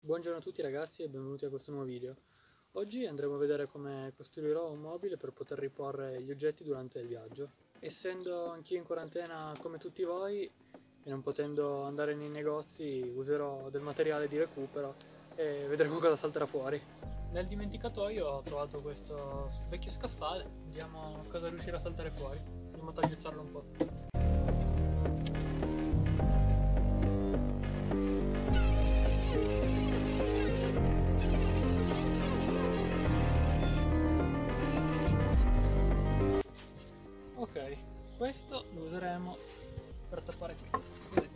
Buongiorno a tutti ragazzi e benvenuti a questo nuovo video. Oggi andremo a vedere come costruirò un mobile per poter riporre gli oggetti durante il viaggio. Essendo anch'io in quarantena come tutti voi e non potendo andare nei negozi, userò del materiale di recupero e vedremo cosa salterà fuori. Nel dimenticatoio ho trovato questo vecchio scaffale, vediamo cosa riuscirà a saltare fuori. Andiamo a tagliuzzarlo un po'. Ok, questo lo useremo per tappare qui. Così.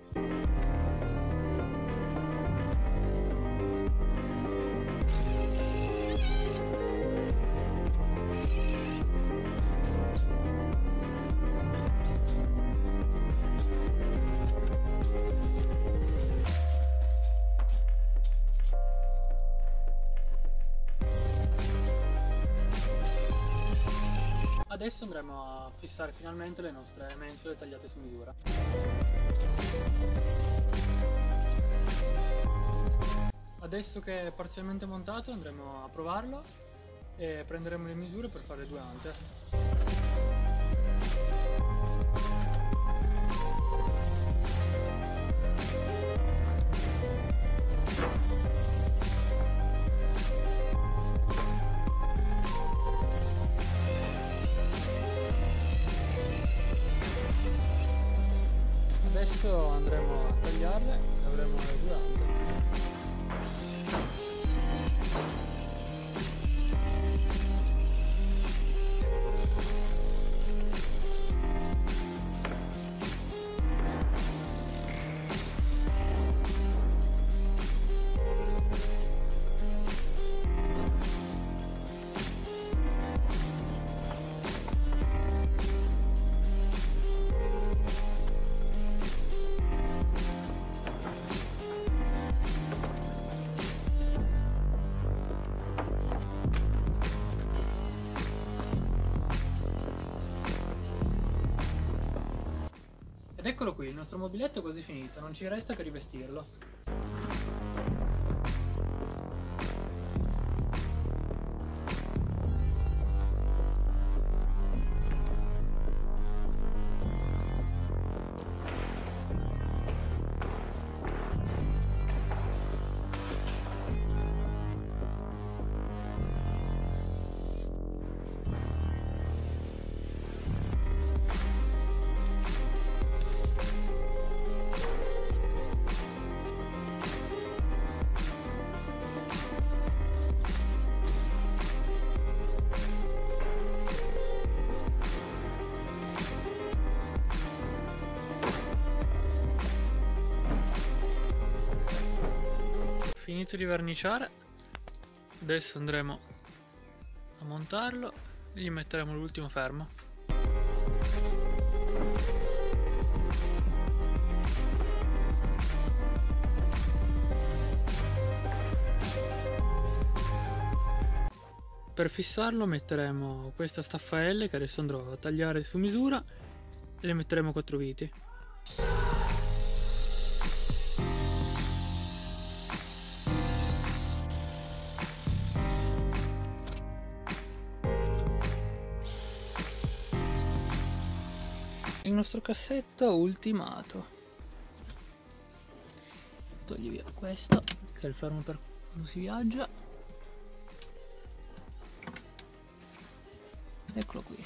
Adesso andremo a fissare finalmente le nostre mensole tagliate su misura. Adesso che è parzialmente montato andremo a provarlo e prenderemo le misure per fare 2 ante. Adesso andremo a tagliarle e avremo le 2 ante. Ed eccolo qui, il nostro mobiletto è quasi finito, non ci resta che rivestirlo. Finito di verniciare, adesso andremo a montarlo e gli metteremo l'ultimo fermo. Per fissarlo metteremo questa staffa L che adesso andrò a tagliare su misura e le metteremo 4 viti. Il nostro cassetto ultimato. Togli via questo che è il fermo per quando si viaggia. Eccolo qui.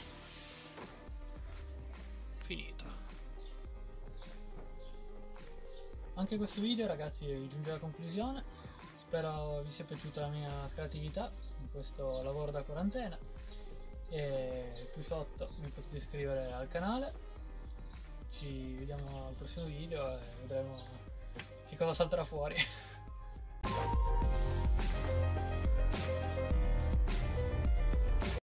Finito. Anche questo video ragazzi giunge alla conclusione. Spero vi sia piaciuta la mia creatività in questo lavoro da quarantena. E qui sotto vi potete iscrivere al canale. Ci vediamo al prossimo video e vedremo che cosa salterà fuori.